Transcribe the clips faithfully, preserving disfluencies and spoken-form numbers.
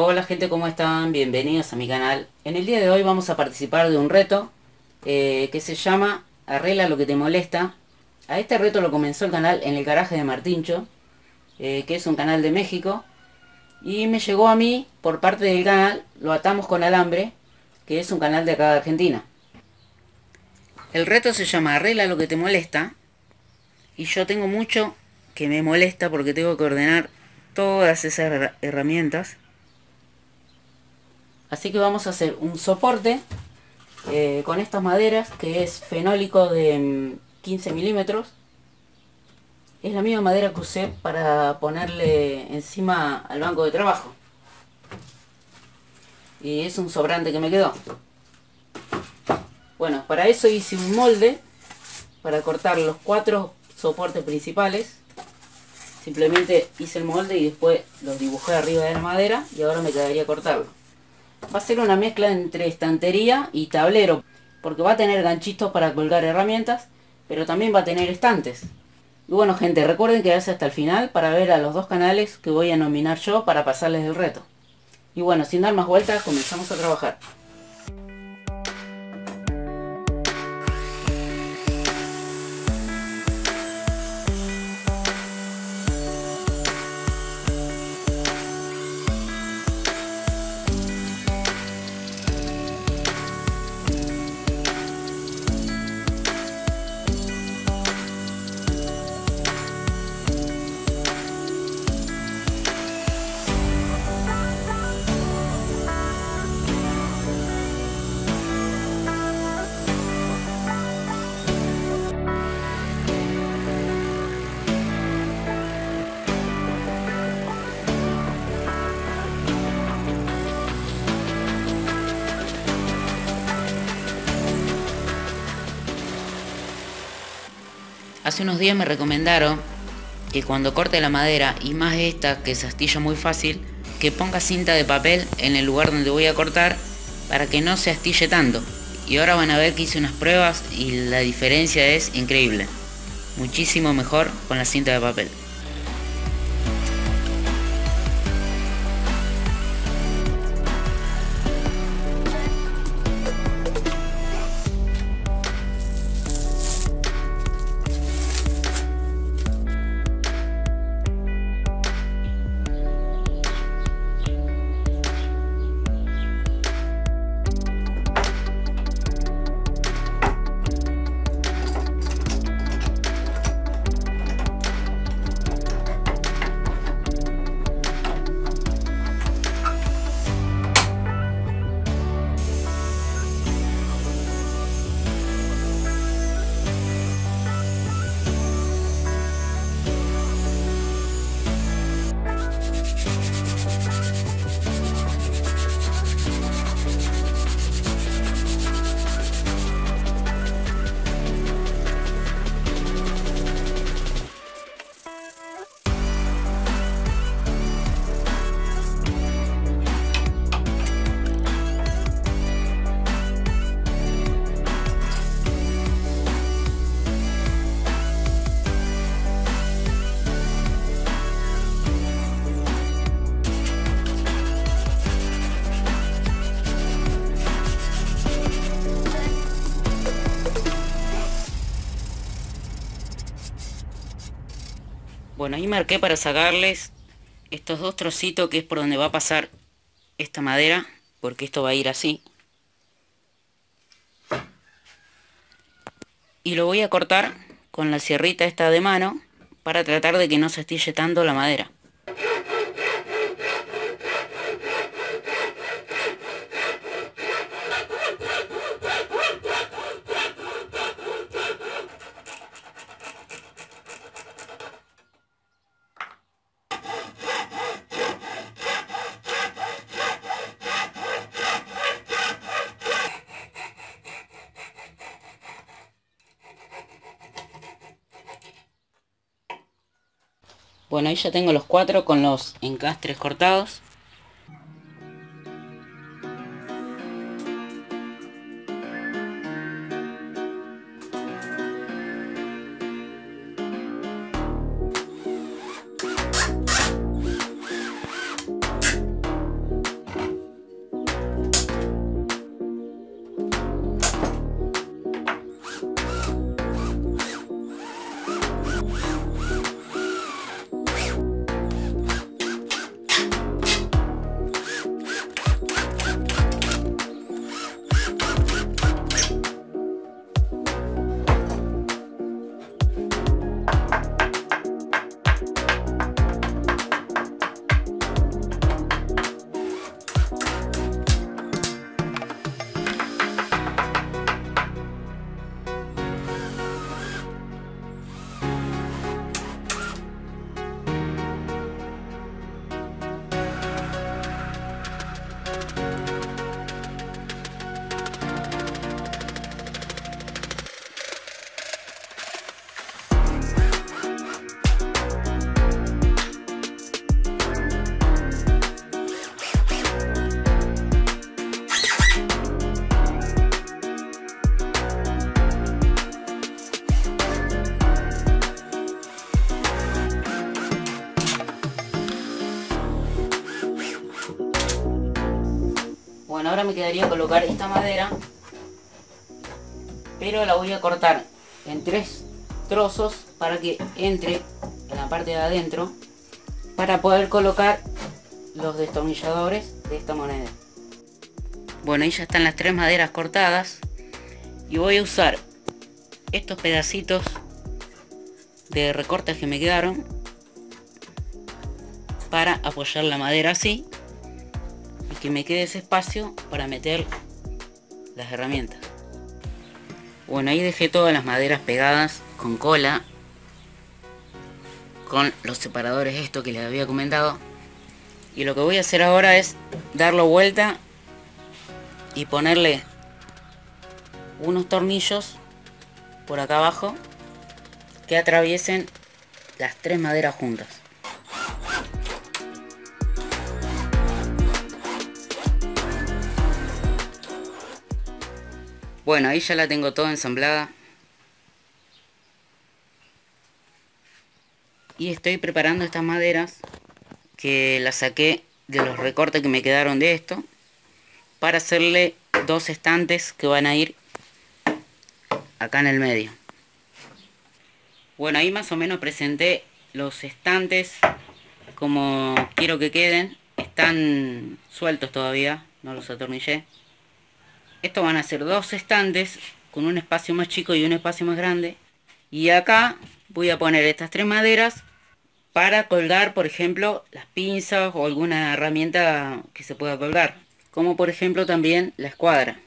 Hola gente, ¿cómo están? Bienvenidos a mi canal. En el día de hoy vamos a participar de un reto eh, que se llama Arregla lo que te molesta. A este reto lo comenzó el canal En el Garaje de Martincho, eh, que es un canal de México, y me llegó a mí por parte del canal Lo Atamos con Alambre, que es un canal de acá de Argentina. El reto se llama Arregla lo que te molesta, y yo tengo mucho que me molesta porque tengo que ordenar todas esas herramientas. Así que vamos a hacer un soporte eh, con estas maderas, que es fenólico de quince milímetros. Es la misma madera que usé para ponerle encima al banco de trabajo. Y es un sobrante que me quedó. Bueno, para eso hice un molde para cortar los cuatro soportes principales. Simplemente hice el molde y después los dibujé arriba de la madera y ahora me quedaría cortarlo. Va a ser una mezcla entre estantería y tablero, porque va a tener ganchitos para colgar herramientas, pero también va a tener estantes. Y bueno gente, recuerden quedarse hasta el final para ver a los dos canales que voy a nominar yo para pasarles el reto. Y bueno, sin dar más vueltas, comenzamos a trabajar. Hace unos días me recomendaron que cuando corte la madera, y más esta que se astilla muy fácil, que ponga cinta de papel en el lugar donde voy a cortar para que no se astille tanto. Y ahora van a ver que hice unas pruebas y la diferencia es increíble. Muchísimo mejor con la cinta de papel. Bueno, ahí marqué para sacarles estos dos trocitos, que es por donde va a pasar esta madera, porque esto va a ir así. Y lo voy a cortar con la sierrita esta de mano para tratar de que no se astille tanto la madera. Bueno, ahí ya tengo los cuatro con los encastres cortados. Bueno, ahora me quedaría colocar esta madera, pero la voy a cortar en tres trozos para que entre en la parte de adentro, para poder colocar los destornilladores de esta moneda. Bueno, ahí ya están las tres maderas cortadas y voy a usar estos pedacitos de recortes que me quedaron para apoyar la madera así y que me quede ese espacio para meter las herramientas. Bueno, ahí dejé todas las maderas pegadas con cola, con los separadores esto que les había comentado, y lo que voy a hacer ahora es darlo vuelta y ponerle unos tornillos por acá abajo que atraviesen las tres maderas juntas. Bueno, ahí ya la tengo toda ensamblada y estoy preparando estas maderas que las saqué de los recortes que me quedaron de esto para hacerle dos estantes que van a ir acá en el medio. Bueno, ahí más o menos presenté los estantes como quiero que queden. Están sueltos todavía, no los atornillé. Estos van a ser dos estantes con un espacio más chico y un espacio más grande. Y acá voy a poner estas tres maderas para colgar, por ejemplo, las pinzas o alguna herramienta que se pueda colgar. Como por ejemplo también la escuadra.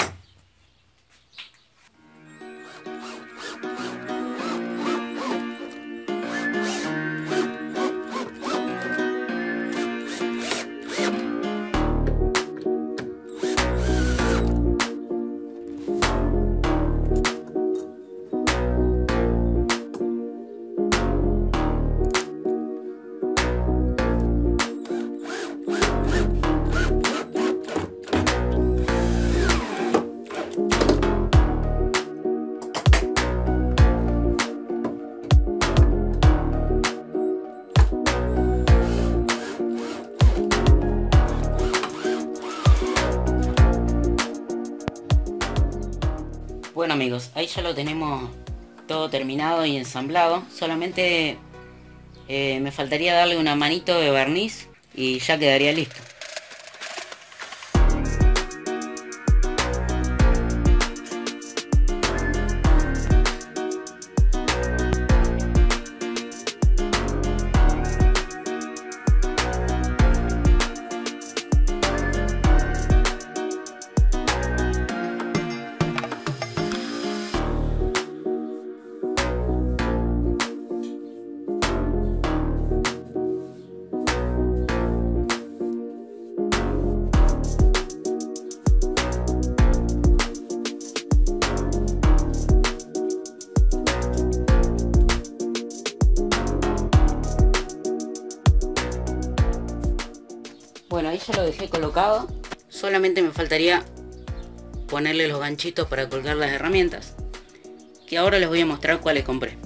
Bueno amigos, ahí ya lo tenemos todo terminado y ensamblado. Solamente eh, me faltaría darle una manito de barniz y ya quedaría listo. Bueno, ahí ya lo dejé colocado. Solamente me faltaría ponerle los ganchitos para colgar las herramientas, que ahora les voy a mostrar cuáles compré.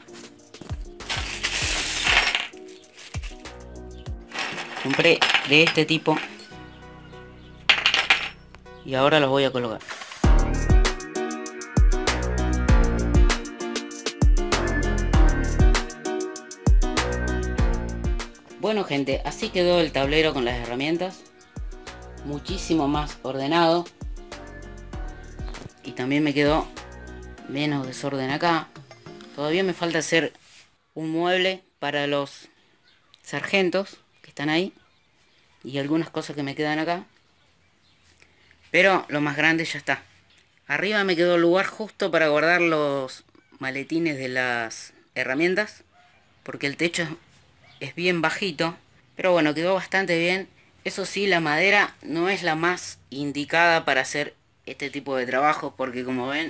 Compré de este tipo y ahora los voy a colocar. Bueno gente, así quedó el tablero con las herramientas, muchísimo más ordenado y también me quedó menos desorden acá. Todavía me falta hacer un mueble para los sargentos que están ahí y algunas cosas que me quedan acá, pero lo más grande ya está. Arriba me quedó el lugar justo para guardar los maletines de las herramientas, porque el techo es es bien bajito, pero bueno, quedó bastante bien. Eso sí, la madera no es la más indicada para hacer este tipo de trabajo, porque como ven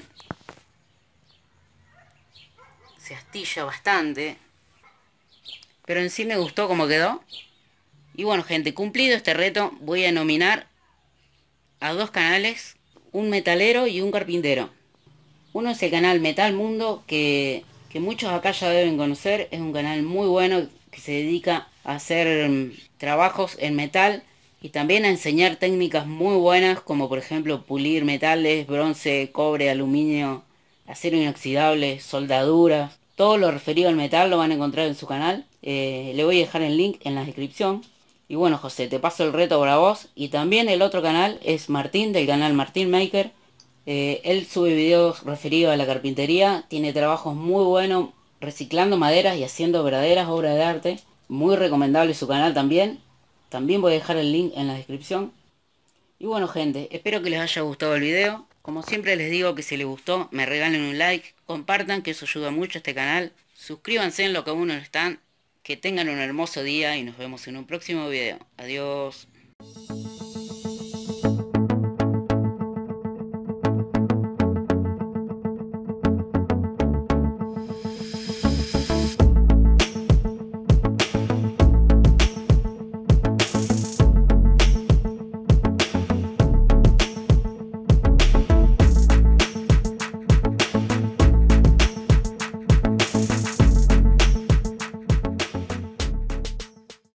se astilla bastante, pero en sí me gustó como quedó. Y bueno gente, cumplido este reto, voy a nominar a dos canales, un metalero y un carpintero. Uno es el canal Metal Mundo, que, que muchos acá ya deben conocer. Es un canal muy bueno que se dedica a hacer um, trabajos en metal y también a enseñar técnicas muy buenas como por ejemplo pulir metales, bronce, cobre, aluminio, acero inoxidable, soldaduras. Todo lo referido al metal lo van a encontrar en su canal. Eh, le voy a dejar el link en la descripción. Y bueno, José, te paso el reto para vos. Y también el otro canal es Martín, del canal Martín Maker. Eh, él sube videos referidos a la carpintería. Tiene trabajos muy buenos reciclando maderas y haciendo verdaderas obras de arte. Muy recomendable su canal también. También voy a dejar el link en la descripción. Y bueno, gente, espero que les haya gustado el video. Como siempre les digo, que si les gustó me regalen un like, compartan, que eso ayuda mucho a este canal. Suscríbanse en lo que aún no están. Que tengan un hermoso día y nos vemos en un próximo video. Adiós.